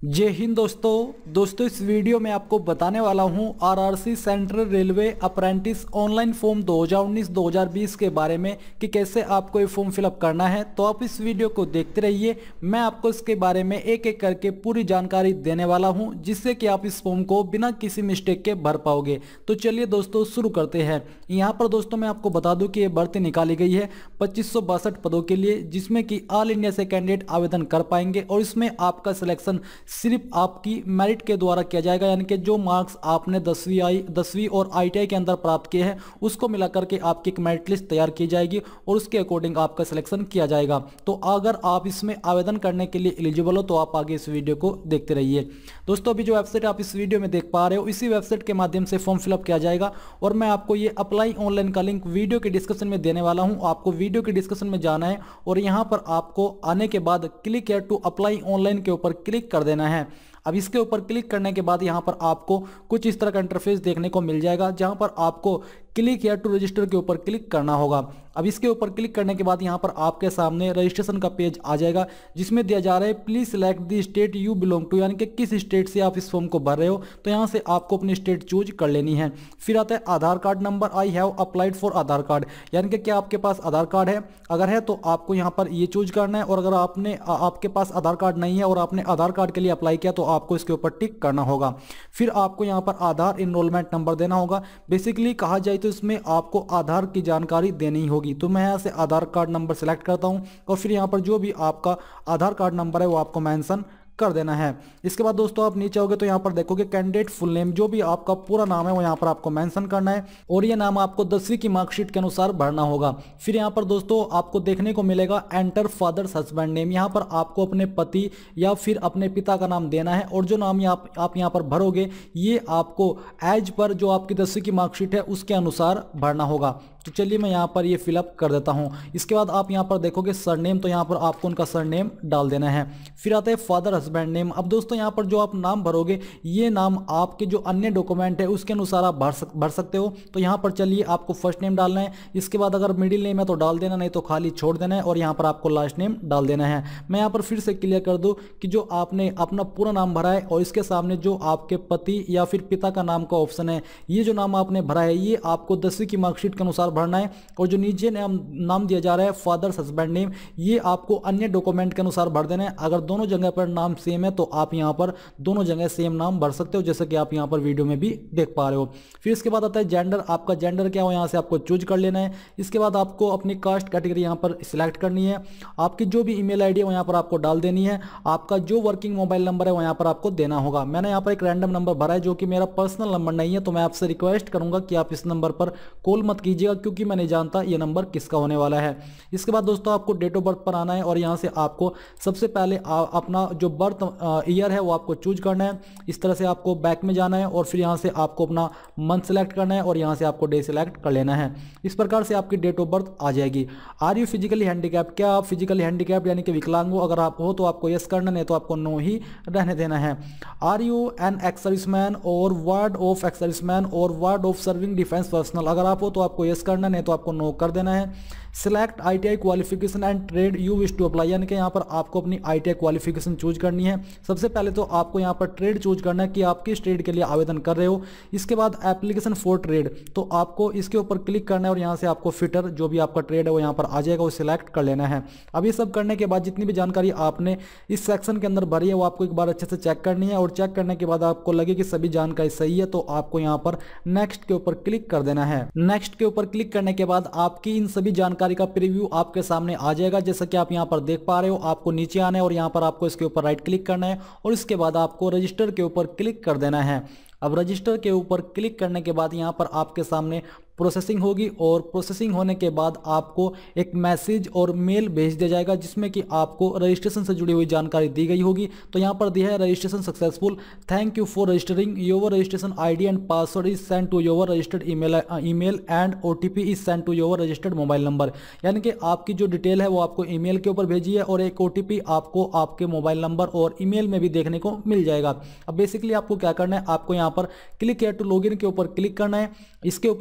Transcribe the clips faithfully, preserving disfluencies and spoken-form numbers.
जय हिंद दोस्तों दोस्तों इस वीडियो में आपको बताने वाला हूं RRC central railway apprentice online form दो हज़ार उन्नीस दो हज़ार बीस के बारे में कि कैसे आपको ये फॉर्म फिलअप करना है। तो आप इस वीडियो को देखते रहिए, मैं आपको इसके बारे में एक एक करके पूरी जानकारी देने वाला हूं, जिससे कि आप इस फॉर्म को बिना किसी मिस्टेक के भर पाओगे। तो चलिए दोस्तों शुरू करते हैं। यहाँ पर दोस्तों मैं आपको बता दूं कि ये भर्ती निकाली गई है पच्चीस सौ बासठ पदों के लिए, जिसमें कि ऑल इंडिया से कैंडिडेट आवेदन कर पाएंगे और इसमें आपका सिलेक्शन सिर्फ आपकी मेरिट के द्वारा किया जाएगा, यानी कि जो मार्क्स आपने दसवीं आई दसवीं और आईटीआई के अंदर प्राप्त किए हैं उसको मिलाकर के आपकी एक मेरिट लिस्ट तैयार की जाएगी और उसके अकॉर्डिंग आपका सिलेक्शन किया जाएगा। तो अगर आप इसमें आवेदन करने के लिए एलिजिबल हो तो आप आगे इस वीडियो को देखते रहिए। दोस्तों अभी जो वेबसाइट आप इस वीडियो में देख पा रहे हो, इसी वेबसाइट के माध्यम से फॉर्म फिलअप किया जाएगा और मैं आपको ये अप्लाई ऑनलाइन का लिंक वीडियो के डिस्क्रिप्शन में देने वाला हूं। आपको वीडियो के डिस्क्रिप्शन में जाना है और यहां पर आपको आने के बाद click here to apply online के ऊपर क्लिक कर देना है। अब इसके ऊपर क्लिक करने के बाद यहां पर आपको कुछ इस तरह का इंटरफेस देखने को मिल जाएगा, जहां पर आपको क्लिक हियर टू रजिस्टर के ऊपर क्लिक करना होगा। अब इसके ऊपर क्लिक करने के बाद यहां पर आपके सामने रजिस्ट्रेशन का पेज आ जाएगा, जिसमें दिया जा रहा है please select the state you belong to, यानी कि किस स्टेट से आप इस फॉर्म को भर रहे हो। तो यहां से आपको अपनी स्टेट चूज कर लेनी है। फिर आता है Aadhaar card number, I have applied for Aadhaar card, यानी कि क्या आपके पास आधार कार्ड है। अगर है तो आपको यहाँ पर ये चूज करना है, और अगर आपने आपके पास आधार कार्ड नहीं है और आपने आधार कार्ड के लिए अप्लाई किया तो आपको इसके ऊपर टिक करना होगा। फिर आपको यहाँ पर आधार इनरोलमेंट नंबर देना होगा। बेसिकली कहा जाए तो इसमें आपको आधार की जानकारी देनी होगी। तो मैं यहाँ से आधार कार्ड नंबर सेलेक्ट करता हूँ और फिर यहाँ पर जो भी आपका आधार कार्ड नंबर है वो आपको मेंशन कर देना है। इसके बाद दोस्तों आप नीचे आओगे तो यहाँ पर देखोगे कैंडिडेट फुल नेम, जो भी आपका पूरा नाम है वो यहाँ पर आपको मेंशन करना है और ये नाम आपको दसवीं की मार्कशीट के अनुसार भरना होगा। फिर यहाँ पर दोस्तों आपको देखने को मिलेगा एंटर फादर्स हस्बैंड नेम, यहाँ पर आपको अपने पति या फिर अपने पिता का नाम देना है और जो नाम आप, आप यहाँ पर भरोगे ये आपको एज पर जो आपकी दसवीं की मार्कशीट है उसके अनुसार भरना होगा। तो चलिए मैं यहाँ पर ये फिलअप कर देता हूँ। इसके बाद आप यहाँ पर देखोगे सरनेम, तो यहाँ पर आपको उनका सरनेम डाल देना है। फिर आता है फादर हस्बैंड नेम। अब दोस्तों यहाँ पर जो आप नाम भरोगे ये नाम आपके जो अन्य डॉक्यूमेंट है उसके अनुसार आप भर सक भर सकते हो। तो यहाँ पर चलिए आपको फर्स्ट नेम डालना है, इसके बाद अगर मिडिल नेम है तो डाल देना, नहीं तो खाली छोड़ देना है और यहाँ पर आपको लास्ट नेम डाल देना है। मैं यहाँ पर फिर से क्लियर कर दूँ कि जो आपने अपना पूरा नाम भरा है और इसके सामने जो आपके पति या फिर पिता का नाम का ऑप्शन है, ये जो नाम आपने भरा है ये आपको दसवीं की मार्कशीट के अनुसार भरना है। और जो नीचे नाम नाम दिया जा रहा है फादर्स हस्बैंड नेम, ये आपको अन्य डॉक्यूमेंट के अनुसार भर देना है। अगर दोनों जगह पर नाम सेम है तो आप यहां पर दोनों जगह सेम नाम भर सकते हो, जैसे कि आप यहां पर वीडियो में भी देख पा रहे हो। फिर इसके बाद आता है जेंडर, आपका जेंडर क्या हो यहां से आपको चूज कर लेना है। इसके बाद आपको अपनी कास्ट कैटेगरी यहां पर सिलेक्ट करनी है। आपकी जो भी ईमेल आईडी है वो यहां पर आपको डाल देनी है। आपका जो वर्किंग मोबाइल नंबर है वो यहां पर आपको देना होगा। मैंने यहां पर एक रैंडम नंबर भरा है जो कि मेरा पर्सनल नंबर नहीं है, तो मैं आपसे रिक्वेस्ट करूंगा कि आप इस नंबर पर कॉल मत कीजिएगा, क्योंकि मैं नहीं जानता ये नंबर किसका होने वाला है। इसके बाद दोस्तों आपको डेट ऑफ बर्थ पर आना है और यहां से आपको सबसे पहले आ, अपना जो बर्थ ईयर है वो आपको चूज करना है। इस तरह से आपको बैक में जाना है और फिर यहां से आपको अपना मंथ सेलेक्ट करना है और यहां से आपको डे सेलेक्ट कर लेना है। इस प्रकार से आपकी डेट ऑफ बर्थ आ जाएगी। आर यू फिजिकली हैंडीकैप्ड, क्या आप फिजिकली हैंडीकैप्ड यानी कि विकलांग हो। अगर आप हो तो आपको यस करना, नहीं तो आपको नो ही रहने देना है। Are you an ex serviceman और वार्ड ऑफ एक्स सर्विसमैन और ward of serving defence personnel, अगर आप हो तो आपको यस करना, नहीं तो आपको नो कर देना है। Select ITI qualification and trade you wish to apply, यानी कि यहाँ पर आपको अपनी आईटीआई क्वालिफिकेशन चूज करनी है। सबसे पहले तो आपको यहाँ पर ट्रेड चूज करना है कि आप किस ट्रेड के लिए आवेदन कर रहे हो। इसके बाद एप्लीकेशन फॉर ट्रेड, तो आपको इसके ऊपर क्लिक करना है और यहाँ से आपको फिटर जो भी आपका ट्रेड है वो यहाँ पर आ जाएगा, वो सिलेक्ट कर लेना है। अब ये सब करने के बाद जितनी भी जानकारी आपने इस सेक्शन के अंदर भरी है वो आपको एक बार अच्छे से चेक करनी है और चेक करने के बाद आपको लगे कि सभी जानकारी सही है तो आपको यहाँ पर नेक्स्ट के ऊपर क्लिक कर देना है। नेक्स्ट के ऊपर क्लिक करने के बाद आपकी इन सभी जानकारी का प्रीव्यू आपके सामने आ जाएगा, जैसा कि आप यहां पर देख पा रहे हो। आपको नीचे आना है और यहां पर आपको इसके ऊपर राइट क्लिक करना है और इसके बाद आपको रजिस्टर के ऊपर क्लिक कर देना है। अब रजिस्टर के ऊपर क्लिक करने के बाद यहां पर आपके सामने प्रोसेसिंग होगी और प्रोसेसिंग होने के बाद आपको एक मैसेज और मेल भेज दिया जाएगा, जिसमें कि आपको रजिस्ट्रेशन से जुड़ी हुई जानकारी दी गई होगी। तो यहाँ पर दिया है registration successful, thank you for registering, your registration ID and password is send to your registered email email and OTP is send to your registered mobile number, यानी कि आपकी जो डिटेल है वो आपको ईमेल के ऊपर भेजी है और एक ओटीपी आपको आपके मोबाइल नंबर और ईमेल में भी देखने को मिल जाएगा। अब बेसिकली आपको क्या करना है, आपको यहाँ पर क्लिक हियर टू लॉगिन के ऊपर क्लिक करना है। इसके ऊपर क्लिक करने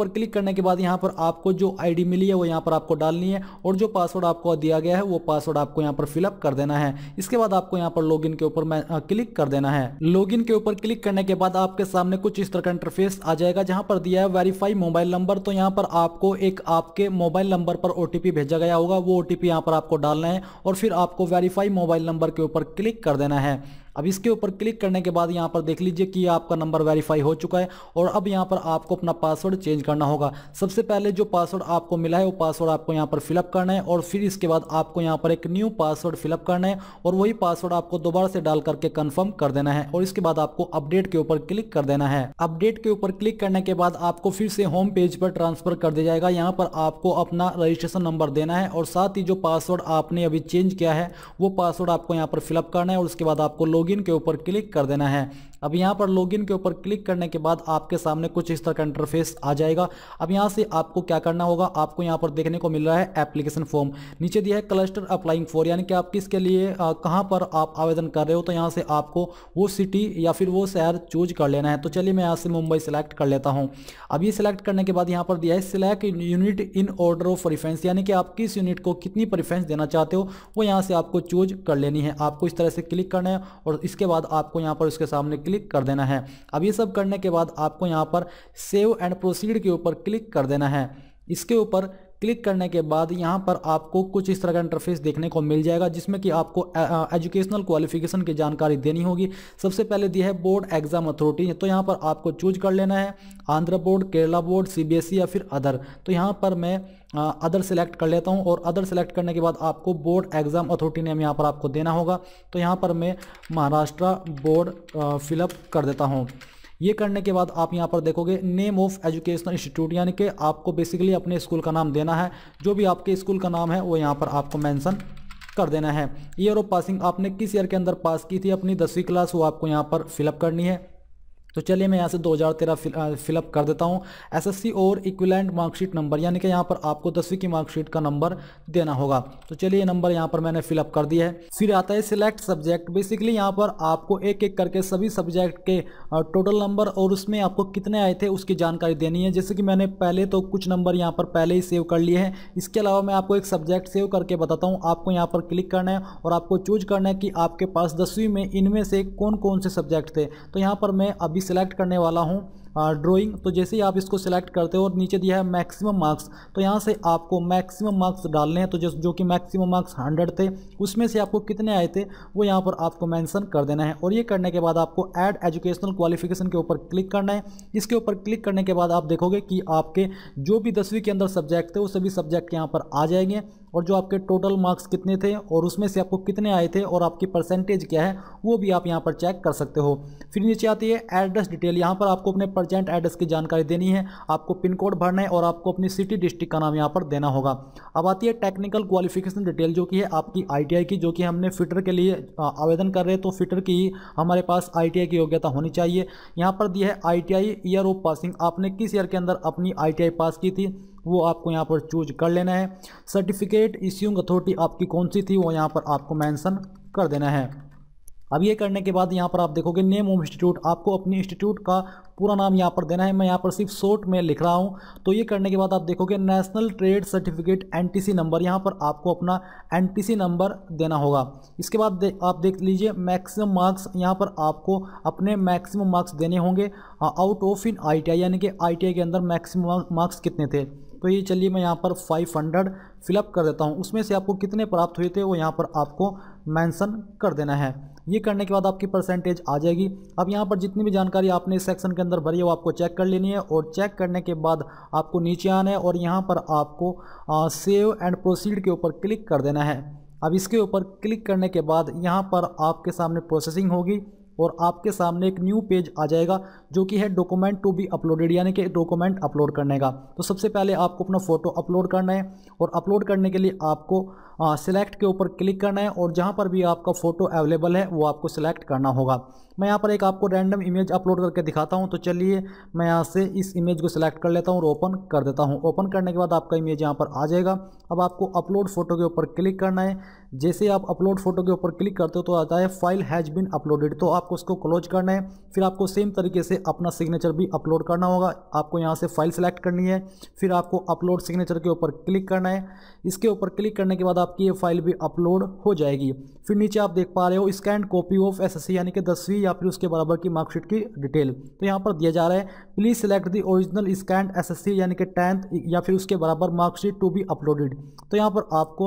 करने के बाद यहाँ पर आपको जो आईडी मिली है वो यहाँ पर आपको डालनी है और जो पासवर्ड आपको दिया गया है वो पासवर्ड आपको यहाँ पर फिलअप कर देना है। इसके बाद आपको यहाँ पर लॉगिन के ऊपर क्लिक कर देना है। लॉगिन के ऊपर क्लिक करने के बाद आपके सामने कुछ इस तरह का इंटरफेस आ जाएगा जहां पर दिया है वेरीफाई मोबाइल नंबर। तो यहाँ पर आपको एक आपके मोबाइल नंबर पर ओटीपी भेजा गया होगा, वो ओटीपी यहाँ पर आपको डालना है और फिर आपको वेरीफाई मोबाइल नंबर के ऊपर क्लिक कर देना है। अब इसके ऊपर क्लिक करने के बाद यहाँ पर देख लीजिए कि आपका नंबर वेरीफाई हो चुका है और अब यहाँ पर आपको अपना पासवर्ड चेंज करना होगा। सबसे पहले जो पासवर्ड आपको मिला है वो पासवर्ड आपको यहाँ पर फिलअप करना है और फिर इसके बाद आपको यहाँ पर एक न्यू पासवर्ड फिलअप करना है और वही पासवर्ड आपको दोबारा से डाल करके कंफर्म कर देना है और इसके बाद आपको अपडेट के ऊपर क्लिक कर देना है। अपडेट के ऊपर क्लिक करने के बाद आपको फिर से होम पेज पर ट्रांसफर कर दिया जाएगा। यहाँ पर आपको अपना रजिस्ट्रेशन नंबर देना है और साथ ही जो पासवर्ड आपने अभी चेंज किया है वो पासवर्ड आपको यहाँ पर फिलअप करना है और उसके बाद आपको लॉगिन के ऊपर क्लिक कर देना है। अब यहाँ पर लॉगिन के ऊपर क्लिक करने के बाद आपके सामने कुछ इस तरह का इंटरफेस आ जाएगा। अब यहाँ से आपको क्या करना होगा, आपको यहाँ पर देखने को मिल रहा है एप्लीकेशन फॉर्म, नीचे दिया है क्लस्टर अप्लाइंग फॉर, यानी कि आप किसके लिए कहाँ पर आप आवेदन कर रहे हो। तो यहाँ से आपको वो सिटी या फिर वो शहर चूज कर लेना है। तो चलिए मैं यहाँ से मुंबई सेलेक्ट कर लेता हूँ। अब ये सिलेक्ट करने के बाद यहाँ पर दिया है select unit in order of preference, यानी कि आप किस यूनिट को कितनी प्रेफरेंस देना चाहते हो वो यहाँ से आपको चूज कर लेनी है। आपको इस तरह से क्लिक करना है और इसके बाद आपको यहाँ पर उसके सामने क्लिक कर देना है। अब ये सब करने के बाद आपको यहाँ पर सेव एंड प्रोसीड के ऊपर क्लिक कर देना है। इसके ऊपर क्लिक करने के बाद यहाँ पर आपको कुछ इस तरह का इंटरफेस देखने को मिल जाएगा जिसमें कि आपको एजुकेशनल क्वालिफिकेशन की जानकारी देनी होगी। सबसे पहले दिया है बोर्ड एग्जाम अथॉरिटी, तो यहाँ पर आपको चूज कर लेना है Andhra board, Kerala board, CBSE या फिर अदर। तो यहाँ पर मैं अदर सेलेक्ट कर लेता हूँ और अदर सेलेक्ट करने के बाद आपको बोर्ड एग्जाम अथॉरिटी नेम यहाँ पर आपको देना होगा। तो यहाँ पर मैं महाराष्ट्र बोर्ड फिलअप कर देता हूँ। ये करने के बाद आप यहाँ पर देखोगे नेम ऑफ एजुकेशनल इंस्टीट्यूट, यानी कि आपको बेसिकली अपने स्कूल का नाम देना है। जो भी आपके स्कूल का नाम है वो यहाँ पर आपको मेंशन कर देना है। ईयर ऑफ पासिंग, आपने किस ईयर के अंदर पास की थी अपनी दसवीं क्लास, वो आपको यहाँ पर फिलअप करनी है। तो चलिए मैं यहाँ से दो हज़ार तेरह फिलअप कर देता हूँ। एसएससी और इक्विवेलेंट मार्कशीट नंबर, यानी कि यहाँ पर आपको दसवीं की मार्कशीट का नंबर देना होगा। तो चलिए ये नंबर यहाँ पर मैंने फिलअप कर दिया है। फिर आता है सिलेक्ट सब्जेक्ट। बेसिकली यहाँ पर आपको एक एक करके सभी सब्जेक्ट के टोटल नंबर और उसमें आपको कितने आए थे उसकी जानकारी देनी है। जैसे कि मैंने पहले तो कुछ नंबर यहाँ पर पहले ही सेव कर लिए हैं। इसके अलावा मैं आपको एक सब्जेक्ट सेव करके बताता हूँ। आपको यहाँ पर क्लिक करना है और आपको चूज करना है कि आपके पास दसवीं में इनमें से कौन कौन से सब्जेक्ट थे। तो यहाँ पर मैं अभी सिलेक्ट करने वाला हूँ ड्राइंग। तो जैसे ही आप इसको सिलेक्ट करते हो और नीचे दिया है मैक्सिमम मार्क्स, तो यहाँ से आपको मैक्सिमम मार्क्स डालने हैं। तो जो जो कि मैक्सिमम मार्क्स हंड्रेड थे उसमें से आपको कितने आए थे वो यहाँ पर आपको मेंशन कर देना है। और ये करने के बाद आपको ऐड एजुकेशनल क्वालिफिकेशन के ऊपर क्लिक करना है। इसके ऊपर क्लिक करने के बाद आप देखोगे कि आपके जो भी दसवीं के अंदर सब्जेक्ट थे वो सभी सब्जेक्ट यहाँ पर आ जाएंगे और जो आपके टोटल मार्क्स कितने थे और उसमें से आपको कितने आए थे और आपकी परसेंटेज क्या है वो भी आप यहाँ पर चेक कर सकते हो। फिर नीचे आती है एड्रेस डिटेल। यहाँ पर आपको अपने प्रजेंट एड्रेस की जानकारी देनी है, आपको पिन कोड भरना है और आपको अपनी सिटी डिस्ट्रिक्ट का नाम यहाँ पर देना होगा। अब आती है टेक्निकल क्वालिफिकेशन डिटेल, जो कि है आपकी आईटीआई की, जो कि हमने फिटर के लिए आवेदन कर रहे हैं तो फिटर की हमारे पास आईटीआई की योग्यता होनी चाहिए। यहाँ पर दिया है आईटीआई ईयर ऑफ पासिंग, आपने किस ईयर के अंदर अपनी आईटीआई पास की थी वो आपको यहाँ पर चूज कर लेना है। सर्टिफिकेट इश्यूइंग अथॉरिटी आपकी कौन सी थी वो यहाँ पर आपको मेंशन कर देना है। अब ये करने के बाद यहाँ पर आप देखोगे नेम ऑफ इंस्टीट्यूट, आपको अपनी इंस्टीट्यूट का पूरा नाम यहाँ पर देना है। मैं यहाँ पर सिर्फ शॉर्ट में लिख रहा हूँ। तो ये करने के बाद आप देखोगे national trade certificate NTC number, यहाँ पर आपको अपना एनटीसी नंबर देना होगा। इसके बाद दे, आप देख लीजिए मैक्सिमम मार्क्स, यहाँ पर आपको अपने मैक्सिमम मार्क्स देने होंगे आउट ऑफ इन आईटीआई, यानी कि आईटीआई के अंदर मैक्सिमम मार्क्स कितने थे। तो ये चलिए मैं यहाँ पर पाँच सौ फिलअप कर देता हूँ। उसमें से आपको कितने प्राप्त हुए थे वो यहाँ पर आपको मेंशन कर देना है। ये करने के बाद आपकी परसेंटेज आ जाएगी। अब यहाँ पर जितनी भी जानकारी आपने इस सेक्शन के अंदर भरी है वो आपको चेक कर लेनी है और चेक करने के बाद आपको नीचे आना है और यहाँ पर आपको सेव एंड प्रोसीड के ऊपर क्लिक कर देना है। अब इसके ऊपर क्लिक करने के बाद यहाँ पर आपके सामने प्रोसेसिंग होगी और आपके सामने एक न्यू पेज आ जाएगा जो कि है डॉक्यूमेंट टू बी अपलोडेड, यानी कि डॉक्यूमेंट अपलोड करने का। तो सबसे पहले आपको अपना फ़ोटो अपलोड करना है और अपलोड करने के लिए आपको सिलेक्ट के ऊपर क्लिक करना है और जहाँ पर भी आपका फ़ोटो अवेलेबल है वो आपको सिलेक्ट करना होगा। मैं यहाँ पर एक आपको रैंडम इमेज अपलोड करके दिखाता हूँ। तो चलिए मैं यहाँ से इस इमेज को सिलेक्ट कर लेता हूँ और ओपन कर देता हूँ। ओपन करने के बाद आपका इमेज यहाँ पर आ जाएगा। अब आपको अपलोड फ़ोटो के ऊपर क्लिक करना है। जैसे आप अपलोड फ़ोटो के ऊपर क्लिक करते हो तो आता है फाइल हैज़ बीन अपलोडेड, तो आपको उसको क्लोज करना है। फिर आपको सेम तरीके से अपना सिग्नेचर भी अपलोड करना होगा। आपको यहाँ से फाइल सेलेक्ट करनी है, फिर आपको अपलोड सिग्नेचर के ऊपर क्लिक करना है। इसके ऊपर क्लिक करने के बाद आपकी ये फाइल भी अपलोड हो जाएगी। फिर नीचे आप देख पा रहे हो स्कैन कॉपी ऑफ एसएससी यानी कि दसवीं या फिर उसके बराबर की मार्कशीट की डिटेल। तो यहाँ पर दिया जा रहा है please select the original scan SSC यानी कि टेंथ या फिर उसके बराबर मार्कशीट टू बी अपलोडेड। तो यहाँ पर आपको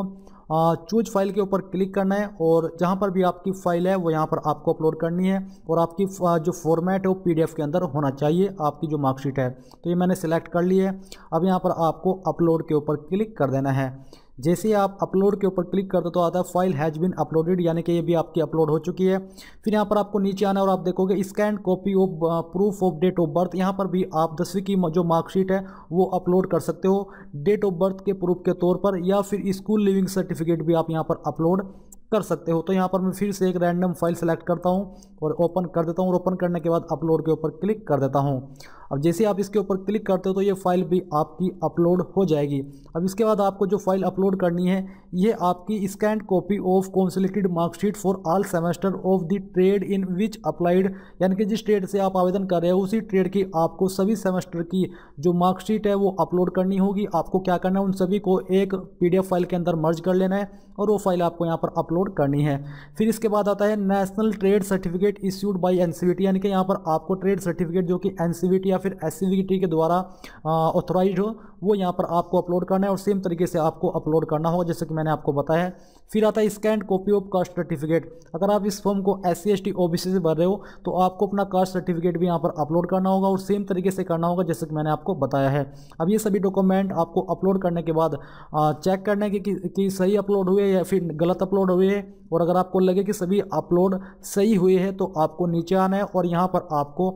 चूज फाइल के ऊपर क्लिक करना है और जहाँ पर भी आपकी फ़ाइल है वो यहाँ पर आपको अपलोड करनी है और आपकी जो फॉर्मेट है वो पीडीएफ के अंदर होना चाहिए आपकी जो मार्कशीट है। तो ये मैंने सिलेक्ट कर ली है। अब यहाँ पर आपको अपलोड के ऊपर क्लिक कर देना है। जैसे ही आप अपलोड के ऊपर क्लिक करते तो आता है फाइल हैज़ बीन अपलोडेड यानी कि ये भी आपकी अपलोड हो चुकी है। फिर यहाँ पर आपको नीचे आना है और आप देखोगे scan copy of proof of date of birth. यहाँ पर भी आप दसवीं की जो मार्कशीट है वो अपलोड कर सकते हो डेट ऑफ बर्थ के प्रूफ के तौर पर, या फिर स्कूल लिविंग सर्टिफिकेट भी आप यहाँ पर अपलोड कर सकते हो। तो यहाँ पर मैं फिर से एक रैंडम फाइल सेलेक्ट करता हूँ और ओपन कर देता हूँ और ओपन करने के बाद अपलोड के ऊपर क्लिक कर देता हूँ। अब जैसे आप इसके ऊपर क्लिक करते हो तो ये फाइल भी आपकी अपलोड हो जाएगी। अब इसके बाद आपको जो फाइल अपलोड करनी है ये आपकी scan copy of consolidated marksheet for all semester of the trade in which applied, यानी कि जिस ट्रेड से आप आवेदन कर रहे हो उसी ट्रेड की आपको सभी सेमेस्टर की जो मार्कशीट है वो अपलोड करनी होगी। आपको क्या करना है, उन सभी को एक पीडीएफ फाइल के अंदर मर्ज कर लेना है और वो फाइल आपको यहाँ पर अपलोड करनी है। फिर इसके बाद आता है national trade certificate issued by NCVT, यानी कि यहाँ पर आपको ट्रेड सर्टिफिकेट जो कि एनसीवीटी या फिर एससीवीटी के द्वारा ऑथोराइज्ड हो वो यहाँ पर आपको अपलोड करना है और सेम तरीके से आपको अपलोड करना होगा जैसे कि मैंने आपको बताया है। फिर आता है scan copy of caste certificate. अगर आप इस फॉर्म को S C S T OBC से भर रहे हो तो आपको अपना कास्ट सर्टिफिकेट भी यहाँ पर अपलोड करना होगा और सेम तरीके से करना होगा जैसे कि मैंने आपको बताया है। अब ये सभी डॉक्यूमेंट आपको अपलोड करने के बाद चेक करने की, कि, कि सही अपलोड हुए या फिर गलत अपलोड हुए है, और अगर आपको लगे कि सभी अपलोड सही हुए हैं तो आपको नीचे आना है और यहाँ पर आपको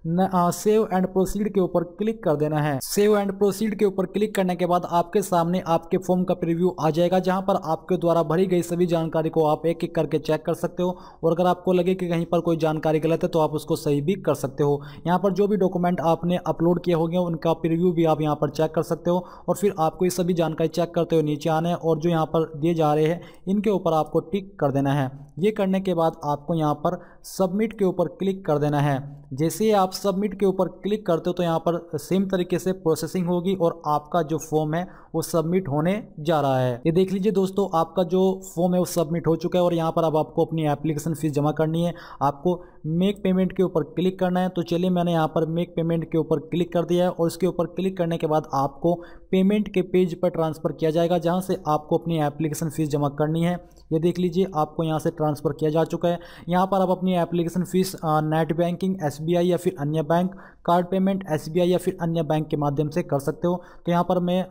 सेव एंड प्रोसीड के ऊपर क्लिक कर देना है। सेव एंड प्रोसीड के ऊपर क्लिक करने के बाद आपके सामने आपके फॉर्म का प्रीव्यू आ जाएगा जहां पर आपके द्वारा भरी गई सभी जानकारी को आप एक एक करके चेक कर सकते हो और अगर आपको लगे कि कहीं पर कोई जानकारी गलत है तो आप उसको सही भी कर सकते हो। यहाँ पर जो भी डॉक्यूमेंट आपने अपलोड किए होंगे उनका प्रीव्यू भी आप यहाँ पर चेक कर सकते हो और फिर आपको ये सभी जानकारी चेक करते हुए नीचे आना है और जो यहाँ पर दिए जा रहे हैं इनके ऊपर आपको टिक कर देना है। ये करने के बाद आपको यहाँ पर सबमिट के ऊपर क्लिक कर देना है। जैसे आप सबमिट के ऊपर क्लिक करते हो तो यहाँ पर सेम तरीके से प्रोसेसिंग होगी और आपका जो फॉर्म है वो सबमिट होने जा रहा है। ये देख लीजिए दोस्तों, आपका जो फॉर्म है वो सबमिट हो चुका है और यहाँ पर अब आपको अपनी एप्लीकेशन फीस जमा करनी है। आपको मेक पेमेंट के ऊपर क्लिक करना है। तो चलिए मैंने यहाँ पर मेक पेमेंट के ऊपर क्लिक कर दिया है और इसके ऊपर क्लिक करने के बाद आपको पेमेंट के पेज पर ट्रांसफ़र किया जाएगा जहाँ से आपको अपनी एप्लीकेशन फ़ीस जमा करनी है। ये देख लीजिए आपको यहाँ से ट्रांसफ़र किया जा चुका है। यहाँ पर आप अपनी application fees net banking, SBI या फिर अन्य बैंक, कार्ड पेमेंट एसबीआई या फिर अन्य बैंक के माध्यम से कर सकते हो। तो यहाँ पर मैं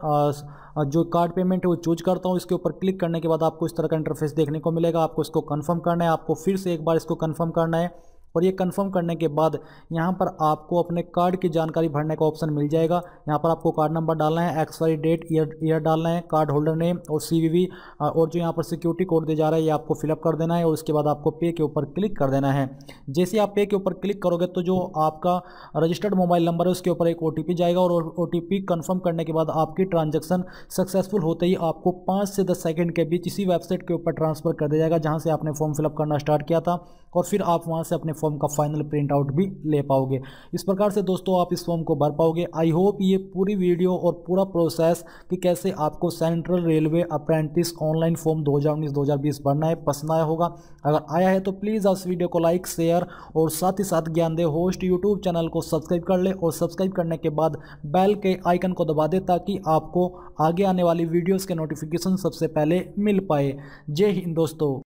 जो कार्ड पेमेंट है वो चूज करता हूँ। इसके ऊपर क्लिक करने के बाद आपको इस तरह का इंटरफेस देखने को मिलेगा। आपको इसको कंफर्म करना है, आपको फिर से एक बार इसको कंफर्म करना है और ये कंफर्म करने के बाद यहाँ पर आपको अपने कार्ड की जानकारी भरने का ऑप्शन मिल जाएगा। यहाँ पर आपको कार्ड नंबर डालना है, एक्सपायरी डेट, ईयर ईयर डालना है, कार्ड होल्डर नेम और सीवीवी और जो यहाँ पर सिक्योरिटी कोड दिया जा रहा है ये आपको फिलअप कर देना है और उसके बाद आपको पे के ऊपर क्लिक कर देना है। जैसे आप पे के ऊपर क्लिक करोगे तो जो आपका रजिस्टर्ड मोबाइल नंबर है उसके ऊपर एक ओ टी पी जाएगा और ओ टी पी कन्फर्म करने के बाद आपकी ट्रांजेक्शन सक्सेसफुल होते ही आपको पाँच से दस सेकेंड के बीच इसी वेबसाइट के ऊपर ट्रांसफ़र कर दिया जाएगा जहाँ से आपने फॉर्म फिलअप करना स्टार्ट किया था और फिर आप वहाँ से अपने फॉर्म का फाइनल प्रिंट आउट भी ले पाओगे। इस प्रकार से दोस्तों आप इस फॉर्म को भर पाओगे। आई होप ये पूरी वीडियो और पूरा प्रोसेस कि कैसे आपको central railway apprentice online form दो हज़ार उन्नीस दो हज़ार बीस भरना है पसंद आया होगा। अगर आया है तो प्लीज़ आप इस वीडियो को लाइक, शेयर और साथ ही साथ ज्ञान दे होस्ट यूट्यूब चैनल को सब्सक्राइब कर ले और सब्सक्राइब करने के बाद बेल के आइकन को दबा दे ताकि आपको आगे आने वाली वीडियोज़ के नोटिफिकेशन सबसे पहले मिल पाए। जय हिंद दोस्तों।